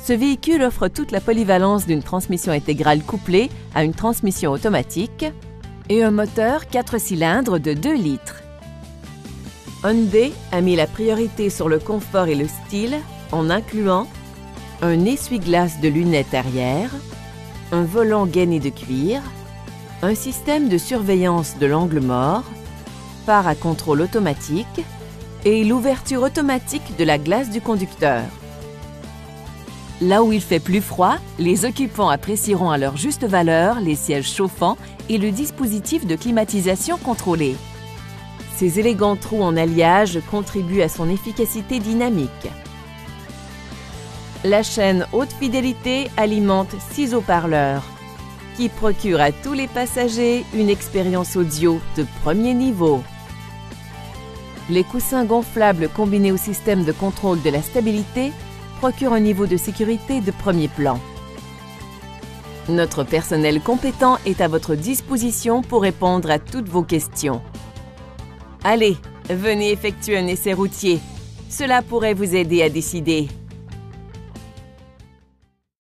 Ce véhicule offre toute la polyvalence d'une transmission intégrale couplée à une transmission automatique et un moteur 4 cylindres de 2 litres. Hyundai a mis la priorité sur le confort et le style en incluant un essuie-glace de lunettes arrière, un volant gainé de cuir, un système de surveillance de l'angle mort, phare à contrôle automatique et l'ouverture automatique de la glace du conducteur. Là où il fait plus froid, les occupants apprécieront à leur juste valeur les sièges chauffants et le dispositif de climatisation contrôlée. Ces élégants trous en alliage contribuent à son efficacité dynamique. La chaîne haute fidélité alimente 6 haut-parleurs qui procurent à tous les passagers une expérience audio de premier niveau. Les coussins gonflables combinés au système de contrôle de la stabilité procurent un niveau de sécurité de premier plan. Notre personnel compétent est à votre disposition pour répondre à toutes vos questions. Allez, venez effectuer un essai routier. Cela pourrait vous aider à décider.